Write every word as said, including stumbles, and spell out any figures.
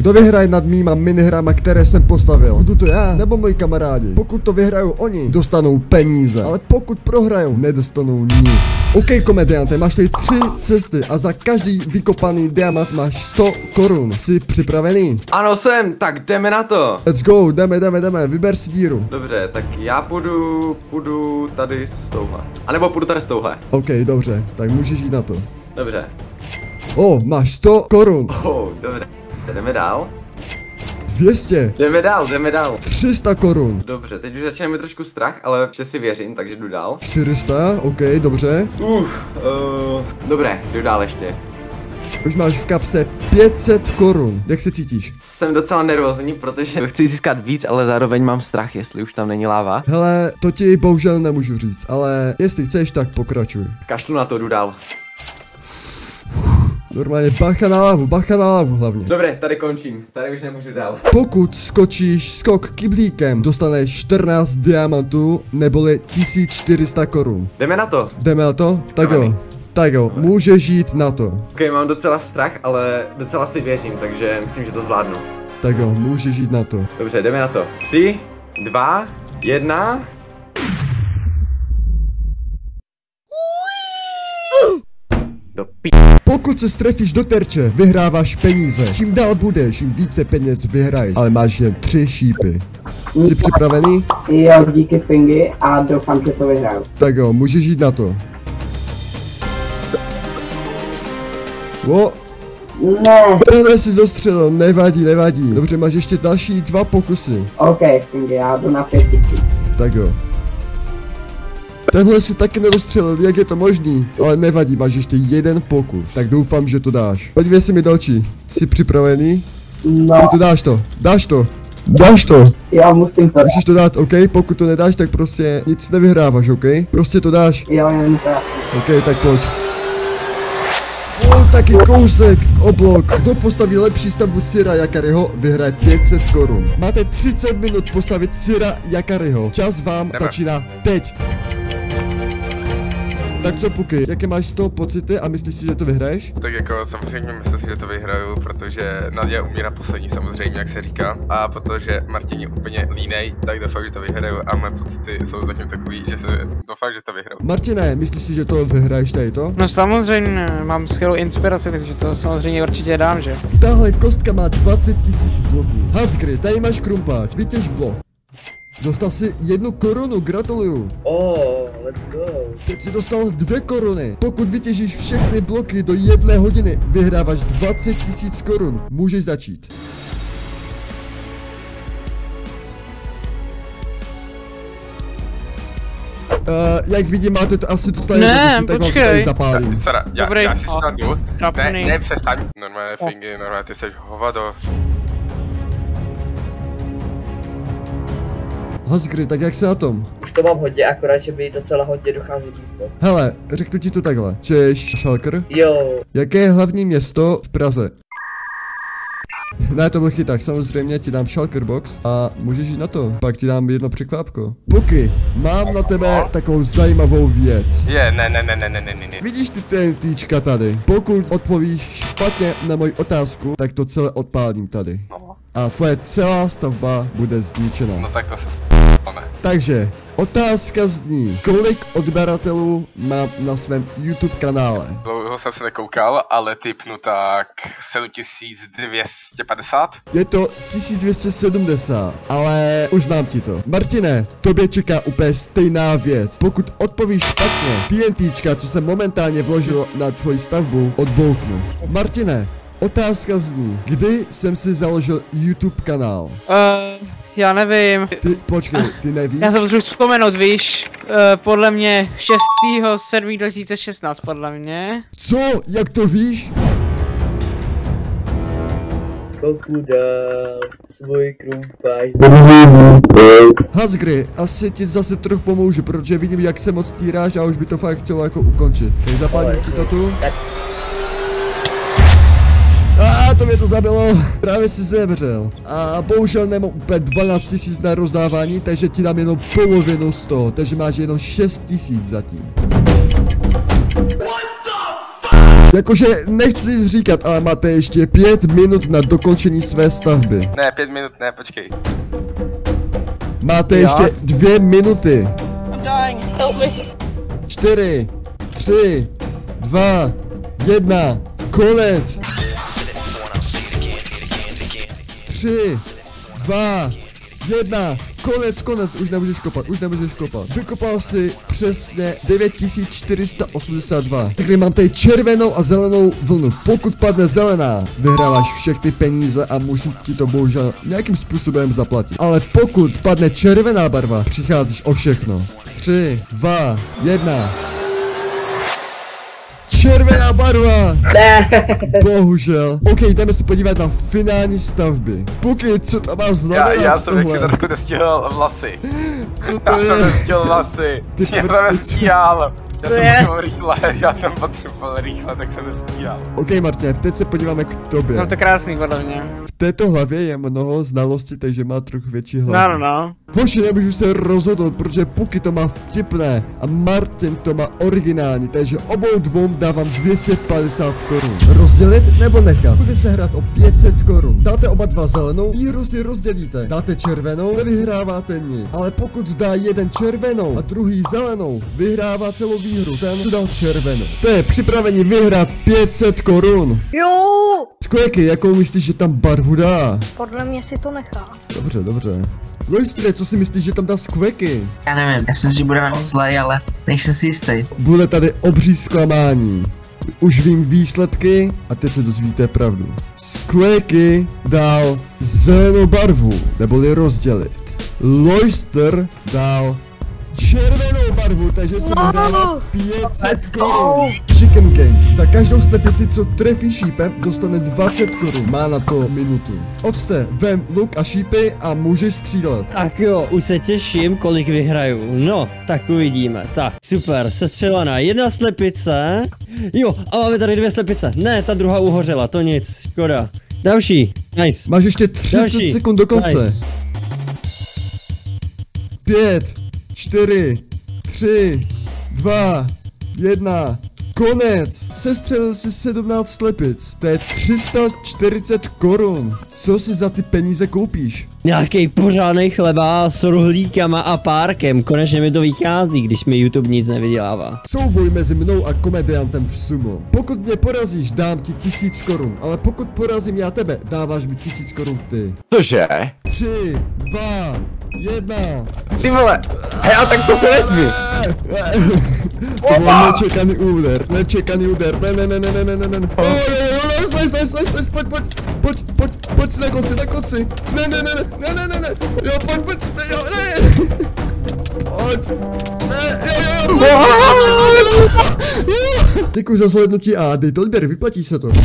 Kdo vyhraje nad mýma minihrama, které jsem postavil? Budu to já, nebo moji kamarádi? Pokud to vyhrajou oni, dostanou peníze. Ale pokud prohrajou, nedostanou nic. OK, komediante, máš tady tři cesty a za každý vykopaný diamant máš sto korun. Jsi připravený? Ano, jsem, tak jdeme na to. Let's go, jdeme, jdeme, jdeme, vyber si díru. Dobře, tak já půjdu, půjdu tady s touhle. A nebo půjdu tady s touhle. OK, dobře, tak můžeš jít na to. Dobře. O, oh, máš sto korun. Oh, dobře, jdeme dál. dvě stě. Jdeme dál, jdeme dál. tři sta korun. Dobře, teď už začíná mi trošku strach, ale ještě si věřím, takže jdu dál. čtyři sta, OK, dobře. Uh, uh, dobré, jdu dál ještě. Už máš v kapse pět set korun. Jak se cítíš? Jsem docela nervózní, protože chci získat víc, ale zároveň mám strach, jestli už tam není láva. Hele, to ti bohužel nemůžu říct, ale jestli chceš, tak pokračuj. Kašlu na to, jdu dál. Normálně bacha na lávu, bacha na lávu hlavně. Dobré, tady končím, tady už nemůžu dál. Pokud skočíš skok kyblíkem, dostaneš čtrnáct diamantů, neboli tisíc čtyři sta korun. Jdeme na to. Jdeme na to? Tak jo. Tak jo, můžeš jít na to. Ok, mám docela strach, ale docela si věřím, takže myslím, že to zvládnu. Tak jo, můžeš jít na to. Dobře, jdeme na to. Tři, dva, jedna. Do p***. Pokud se strefíš do terče, vyhráváš peníze. Čím dál budeš, čím více peněz vyhraješ. Ale máš jen tři šípy. Jsi připravený? Jo, díky Fingy a doufám, že to vyhraju. Tak jo, můžeš jít na to. O! Ne. Tenhle jsi dostřelil, nevadí, nevadí. Dobře, máš ještě další dva pokusy. OK, Fingy, já jdu na pět tisíc. Tak jo. Tenhle si taky nedostřelil, jak je to možný? Ale nevadí, máš ještě jeden pokus. Tak doufám, že to dáš. Podívej se mi do očí. Jsi připravený? No. Ty to dáš to, dáš to. Dáš to. Já musím to dát. Musíš to dát, OK? Pokud to nedáš, tak prostě nic nevyhráváš, OK? Prostě to dáš. Jo, jen to. OK, tak pojď. O, taky kousek, oblok. Kdo postaví lepší stavbu Sira Yakariho, vyhraje pět set korun. Máte třicet minut postavit Sira Yakariho. Čas vám Jdeme. začíná teď. Tak co, Puky, jaké máš z toho pocity a myslíš si, že to vyhraješ? Tak jako samozřejmě myslím si, že to vyhraju, protože Naděja umírá poslední samozřejmě, jak se říká. A protože Martin je úplně línej, tak doufám, že to vyhraju a mé pocity jsou zatím takový, že se doufám, že to vyhraju. Martine, myslíš si, že to vyhraješ tady to? No samozřejmě, mám skvělou inspiraci, takže to samozřejmě určitě dám, že? Tahle kostka má dvacet tisíc bloků. Hasgry, tady máš krumpáč, vytěž blok. Dostal si jednu korunu, gratuluju. Oh, let's go. Teď si dostal dvě koruny. Pokud vytěžíš všechny bloky do jedné hodiny, vyhráváš dvacet tisíc korun. Můžeš začít. Uh, jak vidím, máte to asi dostali. Ne, tak vám to počkej. tady zapálím. Sara, já, Dobrý. já si snadu. Ne, Trapný. ne, přestaň. Normálně Fingy, normálně ty seš hovado. Hasgry, tak jak se na tom? Už to mám hodně, akorát, že mi docela hodně dochází místo. Hele, řeknu ti to takhle. Češ, Šalker? Jo. Jaké je hlavní město v Praze? Ne, to byl chyták, samozřejmě ti dám Shulker Box a můžeš jít na to. Pak ti dám jedno překvápko. Puky, mám na tebe takovou zajímavou věc. Je, ne, ne, ne, ne, ne, ne, ne. Vidíš ty TNTčka tady? Pokud odpovíš špatně na moji otázku, tak to celé odpálím tady. No, A tvoje celá stavba bude zničena. no tak to se sp***ne. Takže, otázka zní, kolik odběratelů mám na svém YouTube kanále? Dlouho jsem se nekoukal, ale typnu tak sedm tisíc dvě stě padesát. Je to tisíc dvě stě sedmdesát, ale už znám ti to. Martine, tobě čeká úplně stejná věc. Pokud odpovíš špatně, TNTčka, co jsem momentálně vložil na tvoji stavbu, odbouchnu. Martine, otázka zní, kdy jsem si založil YouTube kanál? Uh, já nevím. Ty, počkej, ty nevíš? Já se potřebuji vzpomenout, víš? Uh, podle mě šestého sedmého dva tisíce šestnáct, podle mě. Co? Jak to víš? Koku dál, svůj krumpáč. Hasgry, asi ti zase trochu pomůžu, protože vidím, jak se moc týráš a už by to fakt chtělo jako ukončit. Tak zapálím ti to tu. A ah, to mě to zabilo, právě si zemřel. A bohužel nemám úplně dvanáct tisíc na rozdávání, takže ti dám jenom polovinu z toho, takže máš jenom šest tisíc zatím. Jakože nechci nic říkat, ale máte ještě pět minut na dokončení své stavby. Ne, pět minut, ne, počkej. Máte Jak? ještě dvě minuty. Čtyři, tři, dva, jedna, konec. Tři, dva, jedna, konec, konec, už nemůžeš kopat, už nemůžeš kopat. Vykopal si přesně devět tisíc čtyři sta osmdesát dva. Takže mám tady červenou a zelenou vlnu. Pokud padne zelená, vyhráváš všechny peníze a musím ti to bohužel nějakým způsobem zaplatit. Ale pokud padne červená barva, přicházíš o všechno. Tři, dva, jedna. Červená barva! Bohužel. OK, jdeme se podívat na finální stavby. Puky, co to má Já, znamenat já jsem tohle? jak si trochu nestihl vlasy. Co to Já jsem je? nestihl vlasy. Ty Já prsty, jsem co- nestíhal. Já To jsem je? potřeboval rychle, já jsem potřeboval rychle, tak jsem nestíhal. OK, Martin, teď se podíváme k tobě. Mám to krásný podle mě. V této hlavě je mnoho znalostí, takže má trochu větší No, hlavu. no, no. Hoši, nemůžu se rozhodnout, protože Puky to má vtipné a Martin to má originální, takže obou dvou dávám dvě stě padesát korun. Rozdělit nebo nechat? Bude se hrát o pět set korun. Dáte oba dva zelenou, výhru si rozdělíte. Dáte červenou, nevyhráváte nic. Ale pokud dá jeden červenou a druhý zelenou, vyhrává celou výhru. Ten, co dal červenou. Jste připraveni vyhrát pět set korun. Jo, Skvěky, jakou myslíš, že tam barvu dá? podle mě si to nechá. Dobře, dobře. Loistre, co si myslíš, že tam dá skvěky? Já nevím, já si myslím, že bude na mě zlej, ale nejsem si jistý. Bude tady obří zklamání. Už vím výsledky a teď se dozvíte pravdu. Skvěky dal zelenou barvu, neboli rozdělit. Loister dal červenou barvu, takže se No. vyhrává pět set korun. Chicken Gang, za každou slepici, co trefí šípem, dostane dvacet korun. Má na to minutu. Octe, vem luk a šípy a můžeš střílet. Tak jo, už se těším, kolik vyhraju. No, tak uvidíme. Tak, super, sestřelená jedna slepice. Jo, a máme tady dvě slepice. Ne, ta druhá uhořela, to nic, škoda. Další, nice. Máš ještě třicet Další. sekund do konce. Nice. Pět, čtyři, tři, dva, jedna, konec. Sestřelil si sedmnáct slepic. To je tři sta čtyřicet korun. Co si za ty peníze koupíš? Nějaký pořádný chleba s rohlíkama a párkem. Konečně mi to vychází, když mi YouTube nic nevydělává. Souboj mezi mnou a komediantem v sumo. Pokud mě porazíš, dám ti tisíc korun. Ale pokud porazím já tebe, dáváš mi tisíc korun ty. Cože? Tři, dva, jedna. Ty vole, hej, a tak to se nesmí. To byl nečekaný úder, nečekaný úder, ne, ne, ne, ne, ne, ne, ne, ne. Oh, nice, nice, nice, nice, nice, pojď, pojď, pojď, pojď, pojď si na konci, na konci. Ne, ne, ne, ne, ne, ne, ne, ne, jo, pojď, pojď, ne, jo, ne. Pojď, ne, jo, jo, jo, pojď. Děkuji za slednutí a dejte odběr, vyplatí se to.